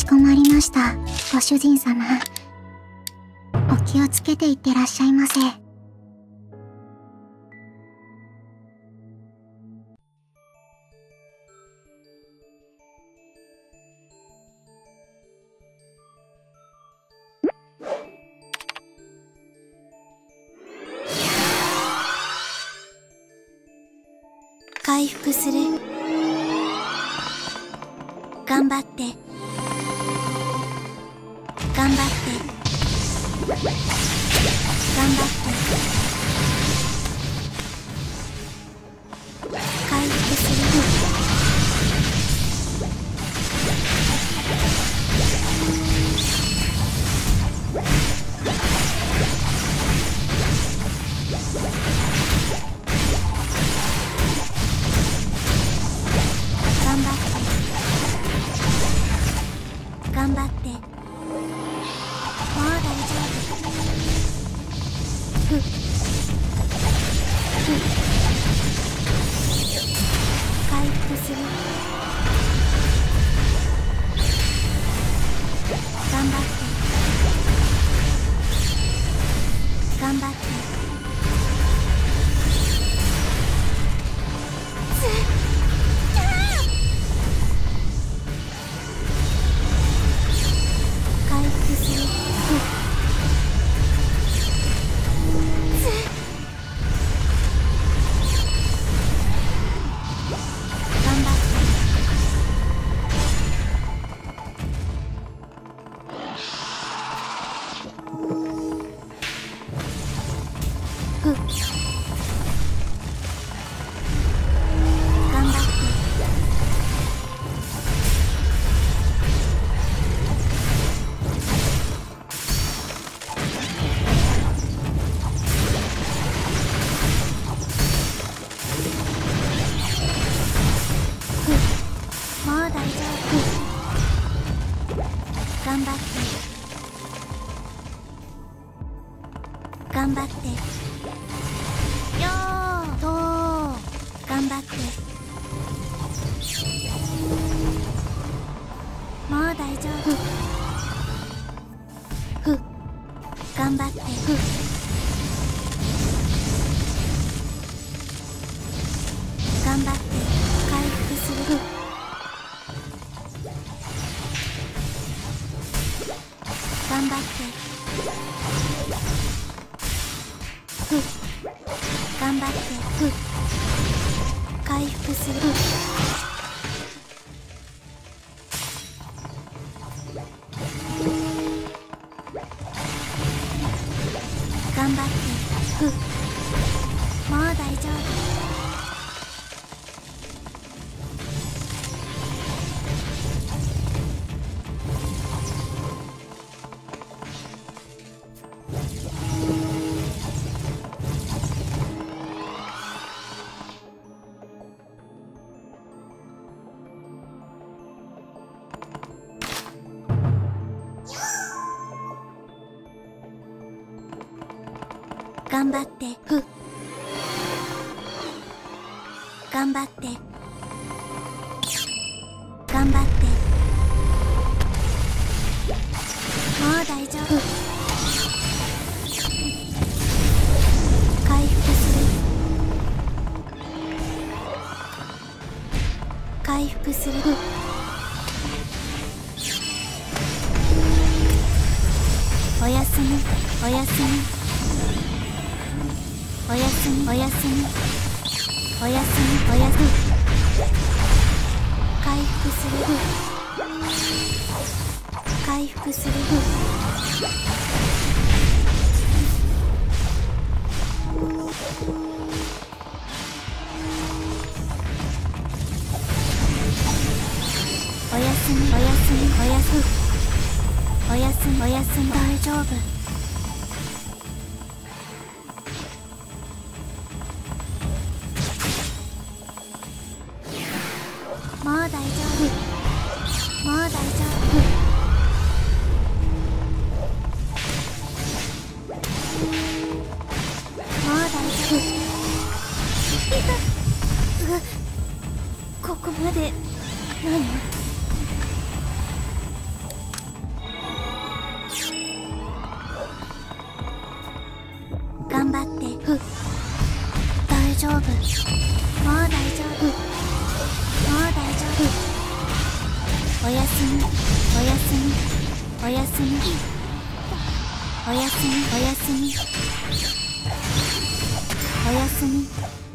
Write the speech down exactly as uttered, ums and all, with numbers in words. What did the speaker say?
こまりました、ご主人様。お気をつけていってらっしゃいませ。 回復する。頑張って。頑張って。頑張って。回復する。頑張って。頑張って。もう大丈夫。ふっふっ回復する。頑張って。頑張って。つ回復する。頑張って。ふっ頑張って。もう大丈夫。頑張って。頑張って。よーとー頑張って。もう大丈夫。ふっ頑張って。ふっ頑張って。回復する。頑張って。ふっ頑張って。ふっ回復する。頑張って。ふっもう大丈夫。頑張って。ふっ頑張って。頑張って。もう大丈夫。回復する。回復する。おやすみ。おやすみ。おやすみ。おやすみ。おやすみ。おやすみ。回復する。回復する。おやすみ。おやすみ。おやすみ。おやすみ。おやすみ。大丈夫。もう大丈夫。もう大丈夫。もう大丈夫。いた。ここまで。何？ 頑張ってふ大丈夫もう大丈夫もう大丈夫おやすみおやすみおやすみおやすみおやすみおやすみ